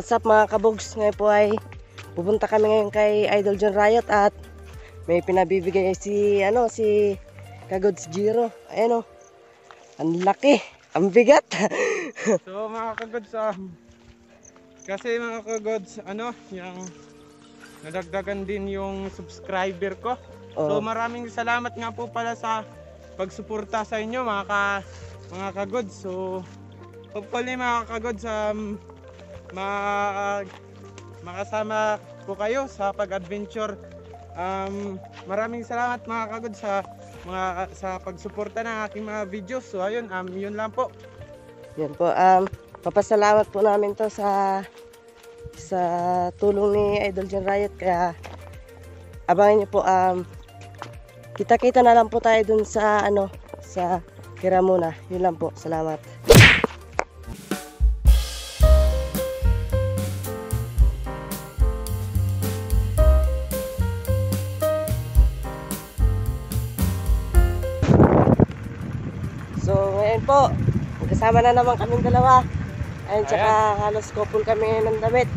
what's up mga kabogs? Ngayon po ay pupunta kami ngayon kay Idol John Riot at may pinabibigay si Kagods Giro. Ayan o, ang laki, ang bigat. So mga kagods, kasi mga kagods, yung nadagdagan din yung subscriber ko. So maraming salamat nga po pala sa pagsuporta sa inyo mga kagods. So hopefully mga kagods, makasama ko kayo sa pag-adventure. Maraming salamat mga kagod sa pagsuporta ng aking mga videos. So ayun, yun lang po. Yan po, papasalamat po namin to sa tulong ni Idol John Riot. Kaya abangan niyo po, kita-kita na lang po tayo dun sa sa Kiramuna. Yun lang po, salamat. So ngayon po, kasama na naman kaming dalawa. Ayun, tsaka halos couple kami ng damit.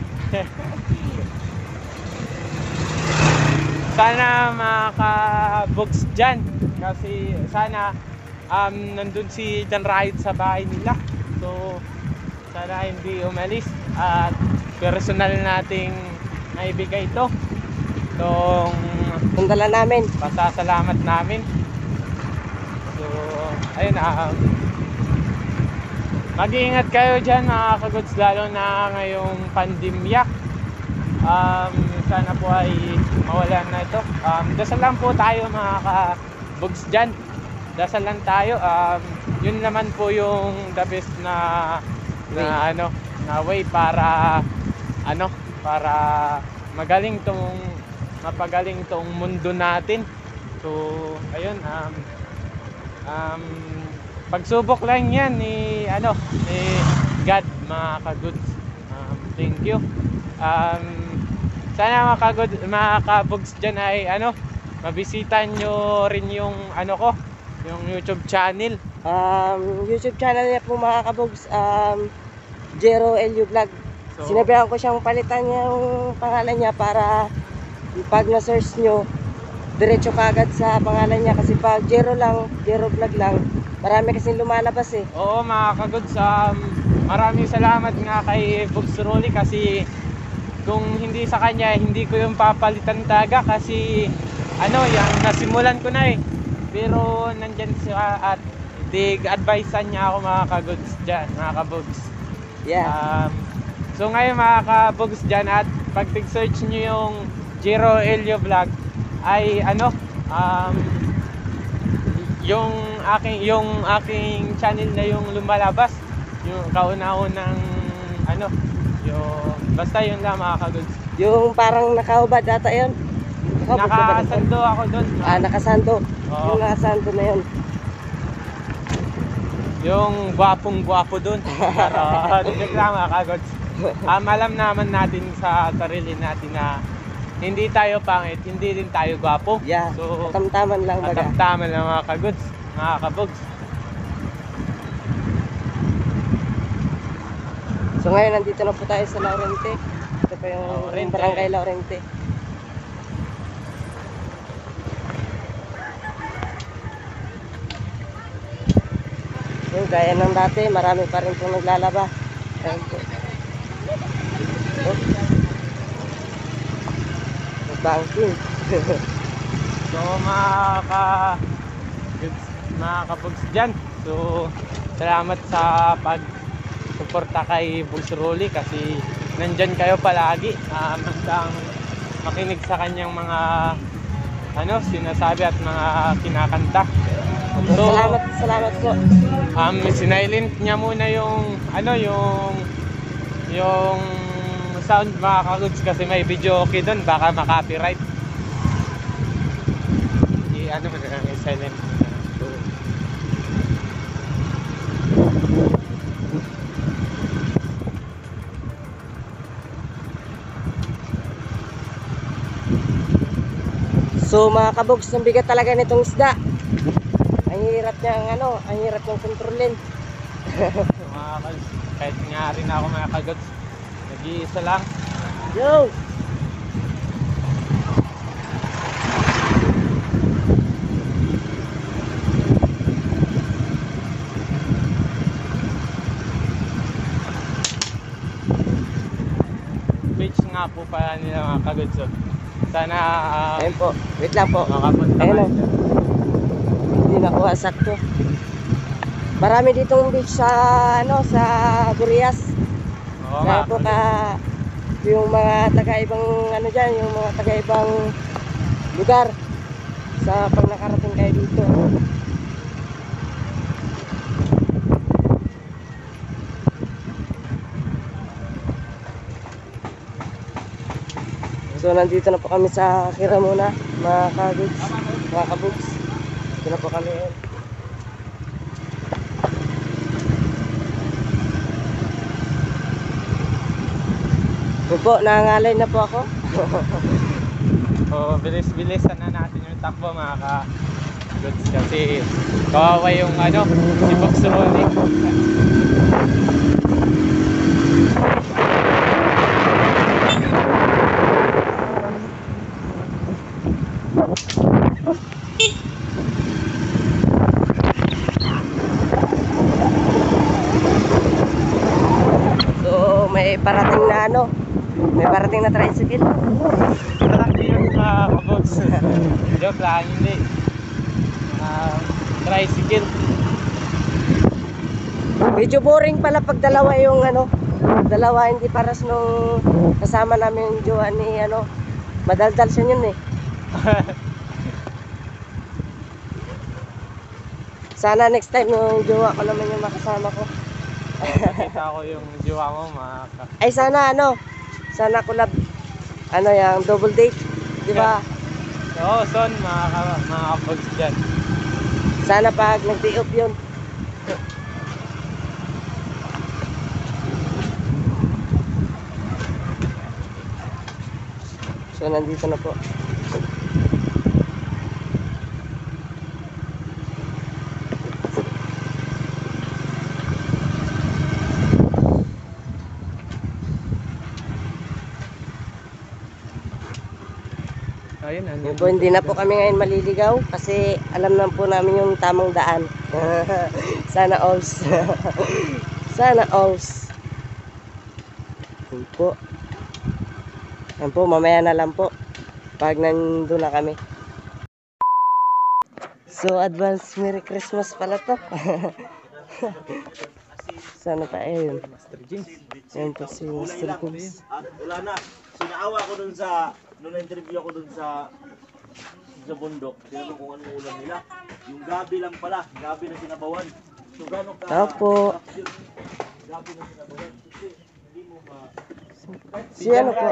Sana maka-box dyan. Kasi sana nandun si John Riot sa bahay nila. So sana hindi umalis. At personal nating naibigay ito. Itong dala namin. pasasalamat namin. So ayun, mag-iingat kayo dyan mga kagods, lalo na ngayong pandemya. Sana po ay mawalan na ito. Dasal lang po tayo mga kagods dyan. Dasal lang tayo. Yun naman po yung the best na way para mapagaling tong mundo natin. So ayun, pagsubok lang yan ni God mga kagods. Thank you. Sana mga kabogs dyan ay mabisita nyo rin yung yung YouTube channel. YouTube channel niya po mga kabogs, Jero LU Vlog. So, sinabihan ko siyang palitan yung pangalan niya para pag na-search nyo, diretso kagad sa pangalan niya. Kasi pag Jero Vlog lang, marami kasing lumalabas eh. Oo mga kagods, maraming salamat nga kay Bogs Rolly kasi kung hindi sa kanya, hindi ko yung papalitan talaga kasi yung nasimulan ko na eh. Pero nandyan siya at advisean niya ako mga kagods dyan, mga kabogs. Yeah. So ngayon mga kabogs dyan, at pag tig-search nyo yung Jero LU Vlog ay yung aking channel na yung lumalabas, yung kauna-unang yung basta yun lang mga kagods. Yung parang nakahubad data yun. Nakasando ako doon. Nakasando. Oo. Yung nakasando na yun. Yung gwapong-gwapo doon. Pero dito lang mga kagods. Alam naman natin sa sarili natin na hindi tayo pangit, hindi din tayo gwapo. Yeah, so katamtaman lang baga. Katamtaman lang mga kagods, mga kabogs. So ngayon nandito na po tayo sa Laurente. Ito pa yung barangay Laurente. So gaya ng dati, marami pa rin pong naglalaba. Banking. So mga kabogs dyan, so salamat sa pagsuporta kay Bogs Rolly kasi nandyan kayo palagi, hanggang makinig sa kanyang mga sinasabi at mga kinakanta. So salamat po. Sinilent niya muna yung yung sound mga kagods kasi may video okay doon, baka makopyright. Silent. So mga kabogs, ang bigat talaga nitong isda. Ang hirap niyang ang hirap niyang kontrolin. Kahit nga rin ako mga kagods, Mag-iisa lang. Yo! Beach nga po pala nila mga kagudsot. Sana Ayun po. Wait lang po. makapunta Ayun kayo o. dyan. Hindi nakuha sakto. Marami ditong beach sa sa Gurias. Oo Kaya nga. po yung mga taga-ibang diyan, yung mga taga-ibang lugar sa pag nakarating kayo dito. So nandito na po kami sa Kiramuna, mga kabugs, mga kabugs. Dito na po kami. Ito po, nangangalay na po ako. So, bilis-bilisan na natin yung takbo mga ka-goods kasi kawawa yung si Box Rolling. So may parating na may parating na tricycle. Malaki yung ka-goods. Joke lang, hindi. Tricycle. Medyo boring pala pag dalawa yung dalawa, hindi paras nung kasama namin yung jowa ni madaldal siya yun eh. Sana next time yung jowa ko naman yung makasama ko. Nakita ko yung jowa mo Ay sana sana collab yung double date, di ba? Oo, son, mga ka-goods dyan. Sana pag nag-day off yun. So nandito na po. Ayun, Yun po, hindi na po kami ngayon maliligaw kasi alam na po namin yung tamang daan. Sana alls. Sana alls. Yun po. Yan po, mamaya na lang po pag nandun na kami. So, advance Merry Christmas pala to. Sana pa yun. Master James. Yan po si Mr. James. At wala na. Sinaawa ko dun nung na-interview ako dun sa bundok. Tinanong kung anong ulam nila. Yung gabi lang pala. Gabi na sinabawan. So gano'n ka... Opo. Gabi na sinabawan. Kasi hindi mo Si ano po?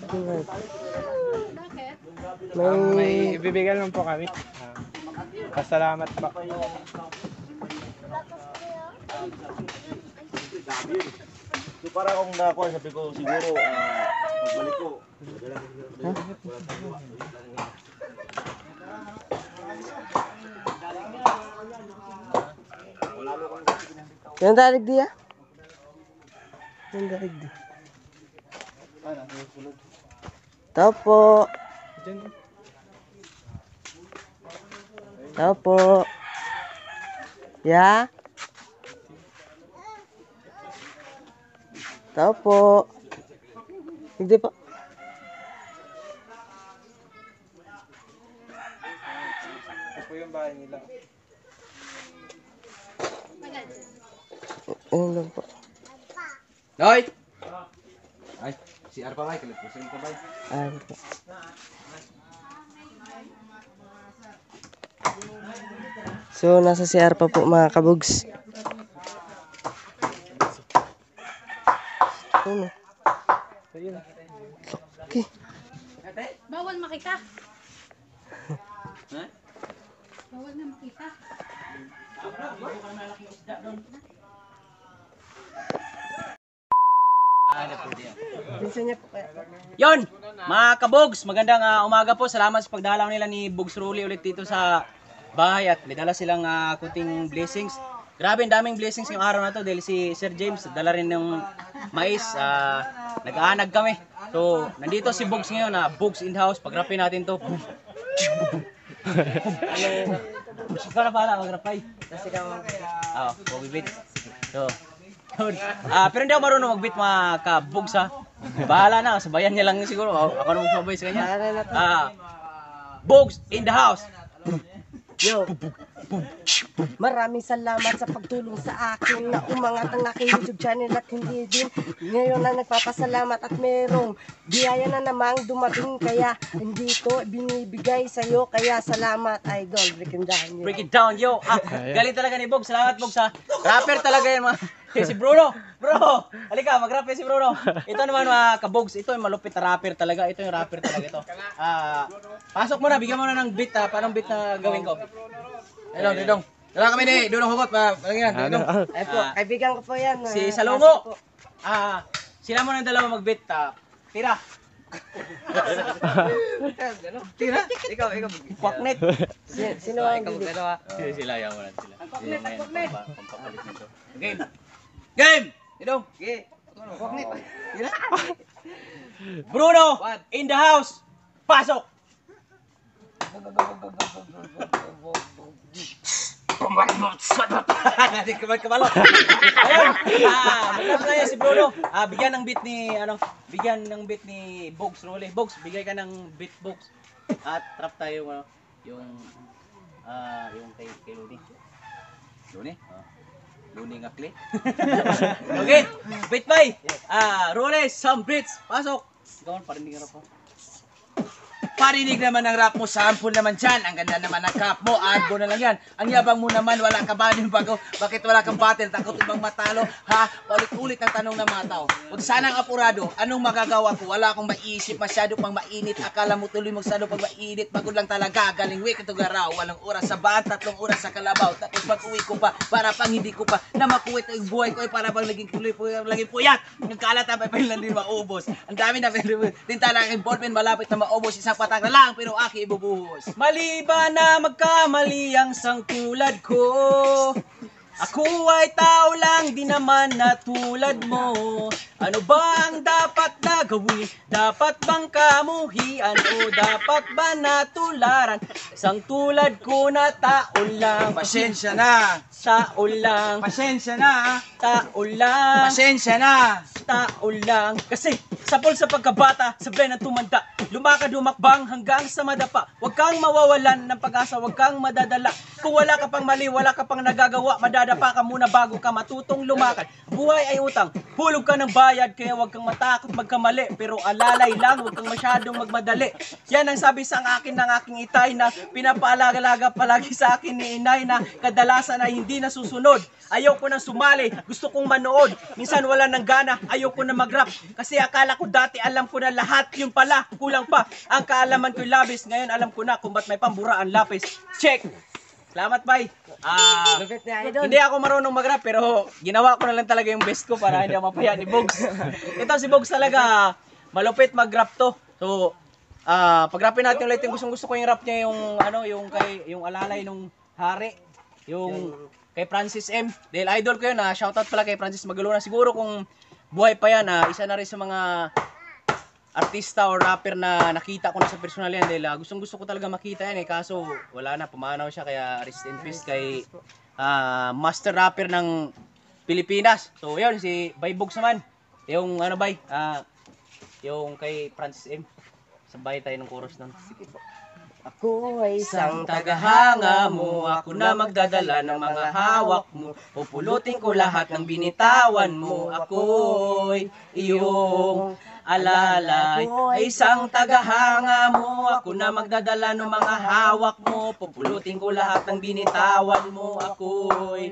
May ibibigay lang po kami. Pasalamat po. gabi yun. So para akong nakuha, sabi ko siguro magbalik ko. Yung dalig di Yung dalig di. Tao po. Tao po. Ya. Tao po. Hindi po. Ito po yung bahay nila. Ayun lang po. Hoy! Ay, si Arpa Bay, kalipusin ko ba? Ayun po. So, nasa CR pa po mga kabugs. Ano? Okay. Bawal makita. Bawal na makita. Pinsan niya po kaya. Yon! Mga kabogs, magandang umaga po. Salamat sa pagdalaw nila ni Bogs Ruli ulit dito sa bahay at may dala silang kunting blessings. Grabe, ang daming blessings yung araw na to dahil si Sir James dala rin ng mais. nag-aanag kami. So, nandito si Bugs ngayon na Bugs in the house. Pag-rapin natin to. Ikaw na pala, mag-rapay. Kasi ikaw, Bobby So, pero hindi ako marunong mag-beat mga ka-Bugs ha. Bahala na, sabayan niya lang siguro. Ako na mag-sabay sa kanya. para na to. Bugs in the house. Yo, maraming salamat sa pagtulong sa akin na umangat ang aking YouTube channel at hindi din ngayon na nagpapasalamat at merong biyaya na namang dumating kaya hindi ito binibigay sa'yo kaya salamat idol. Break it down, yo. Galing talaga ni Bugs. Salamat, Bugs ha. Rapper talaga yan mga. Si Bruno. Bro, halika, mag-rap si Bruno. Ito naman mga ka-Bugs. Ito yung malupit na rapper talaga. Ito yung rapper talaga ito. Pasok mo na, bigyan mo na ng beat ha. Paano beat na gawin ko? Dudong. Dala kami ni Dudong Hugot pa. Dudong. Ay po, kaibigan ko po yan. Si Salomo. Sila mo ng dalawa mag-beat. Tira. Tira? Ikaw. Kwaknet. Sino ang bibig? Sila, yaw mo lang sila. Pampapalit nito. Game! Dudong. Kwaknet. Tira. Bruno, in the house. Pasok. Kabalo. Ayun. Magkano yan si Bruno. Bigyan ng beat ni Bugs Rolly. Bugs, bigay ka ng beat Bugs. At trap tayo yung kay Luni. Luni ngakli. Okay. Beat bay. Rolly, some beats. Pasok. Ikaw parinig ka pa. Parinig naman ang rap mo, sample naman dyan. Ang ganda naman ang cap mo, adbo na lang yan. Ang yabang mo naman, wala ka ba yung bago? Bakit wala kang battle? Takot ibang matalo? Ha? Paulit-ulit ang tanong ng mga tao. Huwag sanang apurado, anong magagawa ko? Wala akong maiisip, masyado pang mainit. Akala mo tuloy magsado pang mainit. Pagod lang talaga, galing week ito garaw. Walang oras sa baan, 3 oras sa kalabaw. Tapos pag-uwi ko pa, para pang hindi ko pa na makuwit ang buhay ko ay para pang laging puyat. Nagkalat ang papel lang din maubos. Ang dami na tinta lang ang ballpen, malapit na maubos. Isang patak na lang pero aki ibubuhos. Mali ba na magkamali ang sangtulad ko? Ako ay tao lang, di naman na tulad mo. Ano ba ang dapat na gawin? Dapat bang kamuhian o dapat ba natularan? Isang tulad ko na tao lang. Pasensya na. Tao lang. Pasensya na. Tao lang. Pasensya na. Tao lang. Kasi sapol sa pagkabata, sablay ng tumanda. Lumakad humakbang hanggang sa madapa. Huwag kang mawawalan ng pag-asa, huwag kang madadala. Kung wala ka pang mali, wala ka pang nagagawa, madadapa ka muna bago ka matutong lumakad. Buhay ay utang, hulog ka ng bayad, kaya huwag kang matakot magkamali. Pero alalay lang, huwag kang masyadong magmadali. Yan ang sabi sa akin ng aking itay na pinapaalaga palagi sa akin ni inay na kadalasan ay hindi nasusunod. Ayaw ko nang sumali, gusto kong manood. Minsan wala nang gana, ayaw ko na mag-rap. Kasi akala ko dati alam ko na lahat, yung pala, kulang pa. Ang kaalaman ko'y labis, ngayon alam ko na kung ba't may pambura ang lapis. Check! Salamat, bye! Lupit ni idol. Hindi ako marunong mag-rap pero ginawa ko na lang talaga yung best ko para hindi ako mapaya ni Bugs. Ito si Bugs talaga, malupit mag-rap to. So, pag-rapin natin ulit yung gusto ko yung rap niya yung alalay nung hari, yung kay Francis M. Dahil idol ko yun, shoutout pala kay Francis Magalona. Siguro kung buhay pa yan, isa na rin sa mga artista or rapper na nakita ko na sa personal yan. Dahil gusto ko talaga makita yan kaso wala na, pumanaw siya. Kaya rest in peace kay master rapper ng Pilipinas. So yun, si Bay Bugs naman. Yung Bay, yung kay Francis M. Sabay tayo ng chorus nun. Sige po. Ako ay isang tagahanga mo, ako na magdadala ng mga hawak mo. Pupulutin ko lahat ng binitawan mo. Ako'y iyong alalay. Ay isang tagahanga mo, ako na magdadala ng mga hawak mo. Pupulutin ko lahat ng binitawan mo. Ako'y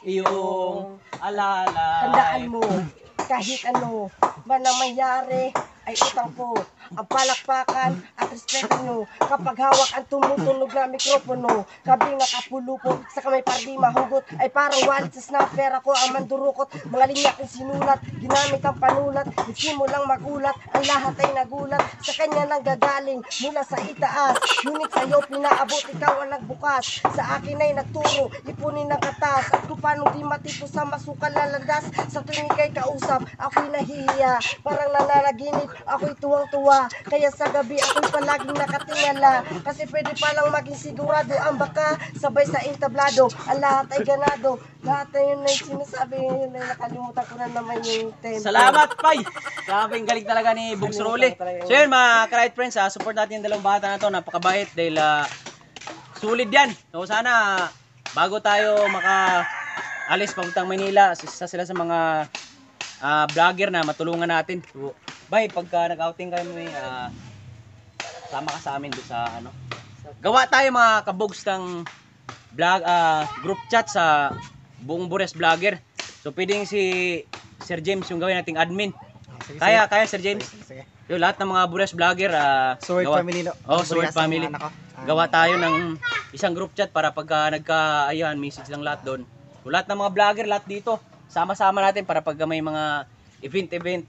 iyong alalay. Tandaan mo, kahit ano man ang mangyari, ay utang ko ang palakpakan at respeto nyo. Kapag hawak ang tumutunog na mikropono, kabing nakapulupot sa kamay pardi mahugot, ay parang wallet sa snapper. Ako ang mandurukot, mga linya kong sinulat, ginamit ang panulat, nagsimulang magulat, ang lahat ay nagulat, sa kanya nang gagaling mula sa itaas. Ngunit sa'yo pinaabot, ikaw ang nagbukas, sa akin ay nagturo, ipunin ng katas, at kung paano di matipos sa masukal na landas. Sa tuwing ika'y kausap, ako'y nahihiya, parang nananaginip, ako'y tuwang-tuwa, kaya sa gabi ako'y palaging nakatingala, kasi pwede palang maging sigurado ang baka, sabay sa entablado, ang lahat ay ganado, lahat na yun ay sinasabi, yun ay nakalimutan ko na naman yung tempo. Salamat, Pai! Grabe, ang galing talaga ni Bugs Rolly. So yun, mga ka-right friends, support natin yung dalawang bata na to. Napakabait dahil sulit yan. So sana, bago tayo maka-alis papuntang Manila, isa sila sa mga vlogger na matulungan natin. So, Bay, pagka nag-outing kami, sama ka sa amin doon sa ano. Gawa tayo mga kabugs ng vlog, group chat sa buong Bures Vlogger. So pwedeng si Sir James yung gawin nating admin. Kaya Sir James. Yung lahat ng mga Bures Vlogger, Sword family no. Oh, Sword family. Gawa tayo ng isang group chat para pagka nagka-ayuhan, message lang lahat doon. So lahat ng mga vlogger, lahat dito, sama-sama natin para pag may mga event,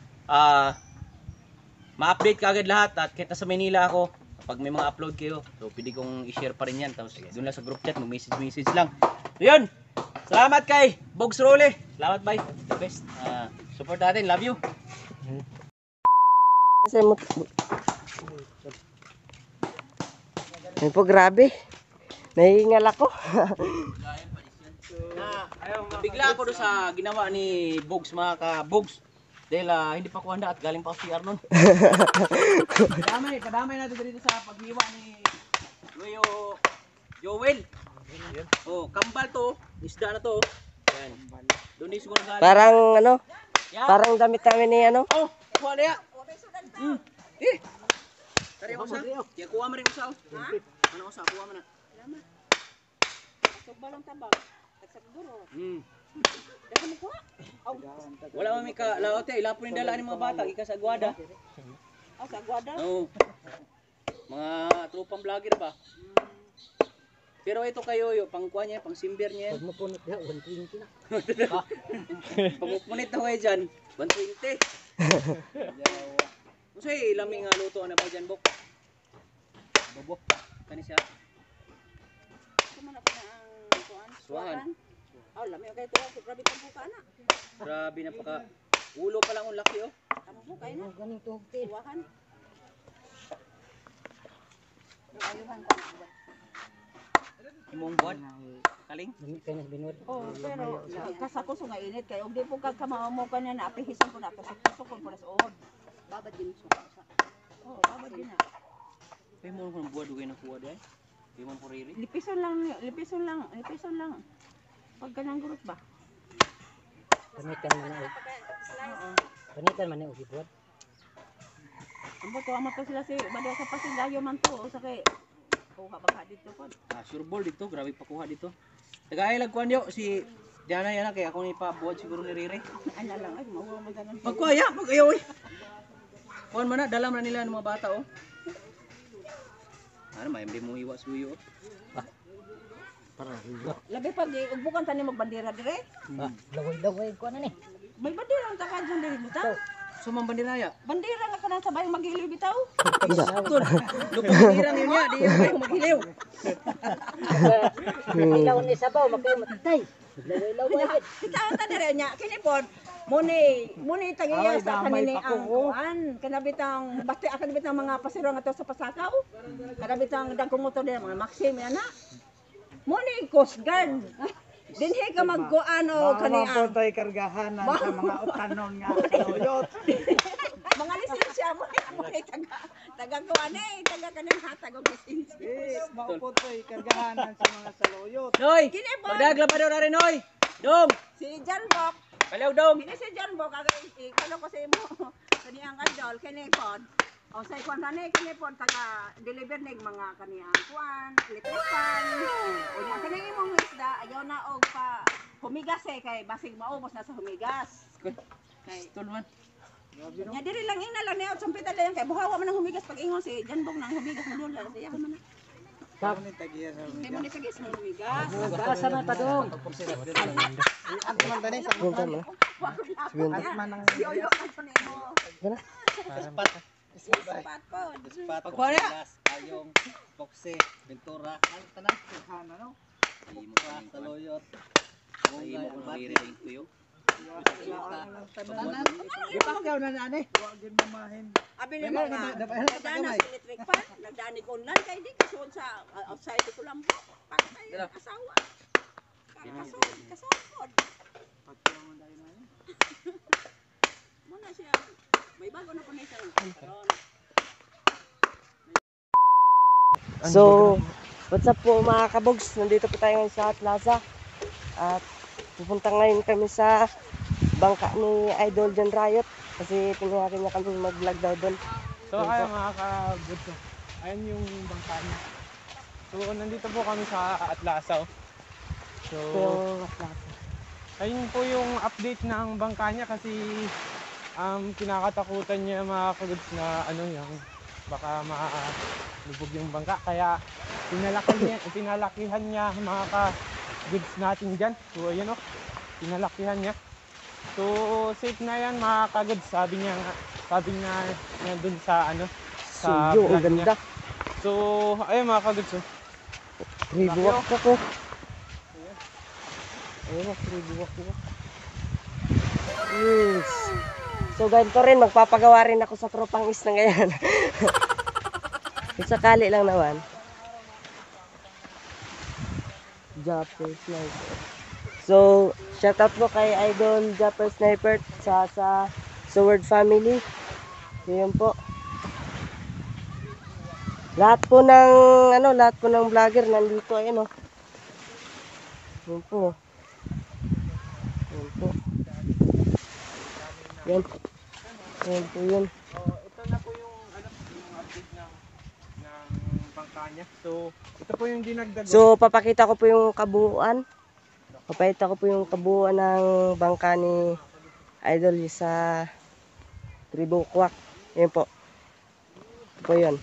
ma-update ka agad lahat. At kita sa Manila ako, pag may mga upload kayo, so pwede kong i-share pa rin yan. Tapos doon lang sa group chat, mag-message lang. So yun, salamat kay Bugs Rolly. Salamat, bye. The best. Support natin, love you. Kasi mo... Ayun po, grabe. Nahihingal ako. Bigla ako doon sa ginawa ni Bugs, mga ka-Bugs. Dahil hindi pa ko handa at galing pa ako CR nun. Kadamay natin dito sa paghiwa ni Loyo Joel. Oh, kambal to, isda na to. Yan. Doon din siguro galing. Parang ano, Yeah. parang damit namin ni ano. Oh, kuha na ya. Tari mo sa. Kaya kuha mo rin usaw. Ha? Ano usaw? Kuha mo na. Balong tabang. Tagsaguro. Dahil mo kuha. Wala mami ka laote, ilapon ni dala ni mga bata ika sa Aguada. Sa Aguada. Oo. Mga tropang vlogger ba? Pero ito kayo, pangkuha niya, pang simber niya. Pag mapunit na, 120 na. Pag mapunit na huwag dyan, 120. Kasi laming luto na ba dyan, Bok? Bobo. Kani siya. Kumana ko na ang kuan. Suwahan. Oh, lami okay to. Grabe pang buka na. Grabe na paka. Ulo pa lang ang laki, oh. Amo buka na. Ganing to. Suwahan. Ayuhan ko na. Imong buwan. Kaling? Oh, pero kasako so nga init kay og di po kagkamao mo kanya na apihisan ko na kasako ko para sa uhod. Babad din so. Oh, babad din na. Kaya mo kung buwan dugay na kuha dahil. Di man ko riri. Lipison lang. Pag ganang gurot ba? Panitan man na ugibuat. Ambo ko amo to sila si bada sa Pasilayo man to o sa kay kuha baka dito pod. Sure ball dito, grabe pa kuha dito. Tagahilag kuhan diyo si Diana yana kaya ako ni pabuhat siguro ni Riri. Ana lang ay mao man ganan. Magkuya, magayaw eh. Kuhan man na, dalam na nila ng mga bata oh. Ano may hindi mo iwas suyo. Labi pag ugbukan tani magbandera dire. Laway-laway ko na ni. May bandera ang takad sa diri bitaw. Sumang bandiraya. Bandera nga kanang sabay magiliw bitaw. Tol. Lupang niya, di kayo maghiliw. Ilaw ni sabaw magkay matatay. Laway-laway. Bitaw ta dire nya kini pod muni tagiya sa kanini ang kuan kanabitang bati kanabitang mga pasero nga to sa Pasakaw. Kanabitang dagkong motor dire mga Maxim ana. Muni Coast Guard. Dinhi ka magkuano kaniya. Mga potoy kargahanan sa mga utanon nga kaluyot. Mga lisensya mo taga kuan taga kanang hatag og lisensya. Yes, mga potoy kargahanan sa mga saluyot. Noy, Kini po. magdagla pa daw na rin, Noy. Dong, Si John Bok, palaw dong. kini si John Bok kalo ko sa imo kaniyang idol kini pod. O sa kuan rani kini pod taga deliver nig mga kaniyang kuan, electrican. O nya kini imong isda ayaw na og pa humigas kay basig maubos na sa humigas. Kay Tol man. Nya diri lang ina lang niya sa pita dayon kay buhawa man ang humigas pag ingon si Janbong nang humigas mo dula siya man. Hindi mo ni tagis mo humigas. Basa na padong. Punta mo. Sigunda. Yoyo ka pa nimo. Gana. Ispat po. Pagkuha niya. Ayong boxe, Ventura, ano tanan? Hana no. Imo ka taloyot. Imo ko nire-ring ko yo. Tanan. Ipakyaw na nani. Wa gyud mamahin. Abi ni mga nagdana sa electric fan, nagdani ko online kay di kasuod sa outside ko lang po. Patay ang asawa. Kasod. Muna siya. May bago na po na siya. So, what's up po mga kabogs? Nandito po tayo ngayon sa Plaza. At pupunta ngayon kami sa bangka ni Idol John Riot. Kasi pinayakin niya kami mag-vlog daw doon. So kaya mga kabutso, ayan yung bangka niya. So nandito po kami sa Atlasaw. So Ito yung Plaza. ayun po yung update ng bangka niya kasi kinakatakutan niya mga kaguds na ano yung baka malubog yung bangka. Kaya pinalakihan niya mga ka-goods natin dyan. So ayun o, pinalakihan niya. So safe na yan mga ka-goods, sabi niya dun sa ano, sa Suyo, ang vlog niya. ganda. So ayun mga ka-goods, Ribuwak ka ko. Ayun o, ribuwak ko. Yes. So ganito rin, magpapagawa rin ako sa tropang is na ngayon. Kung sakali lang naman. Japper Sniper. So, shout out po kay Idol Japper Sniper sa Sword family. Yun po. Lahat po ng vlogger nandito, ayun oh. Yun po. Yun po. Yan. Yan po yun. So ito na po yung update ng bangka niya. So ito po yung dinagdag. So, papakita ko po yung kabuuan. Papakita ko po yung kabuuan ng bangka ni Idol sa Tribukwak. Yan po. Ito po yun.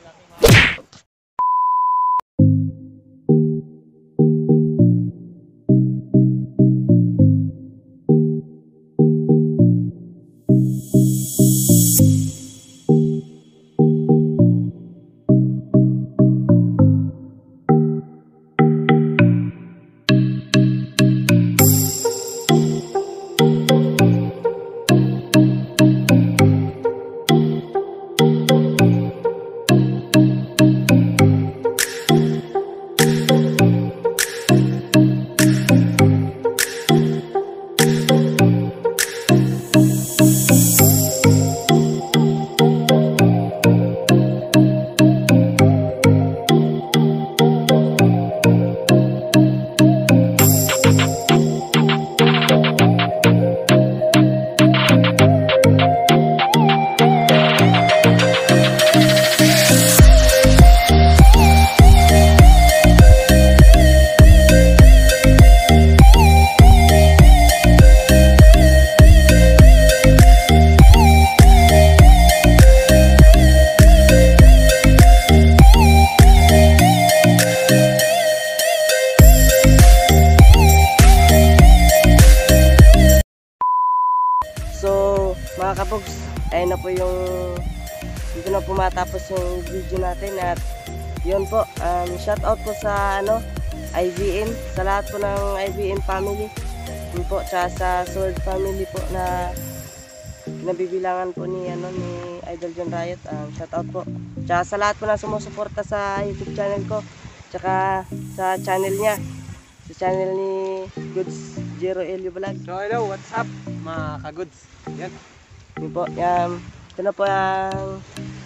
Mga kapogs, ayun na po yung dito na po matapos yung video natin at yun po, shout out po sa IVN, sa lahat po ng IVN family yun po, tsaka sa Sword family po na nabibilangan po ni Idol John Riot. Shout out po, tsaka sa lahat po na sumusuporta sa YouTube channel ko, tsaka sa channel niya, sa channel ni Goods Jero Elio Vlog. So hello, what's up mga ka-goods? Yan. Yun po, ito na po yung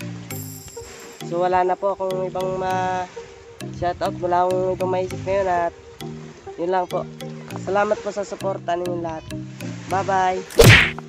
so wala na po akong ibang shoutout, wala akong ibang maisip ngayon at yun lang po. Salamat po sa suporta ninyong lahat. Bye bye!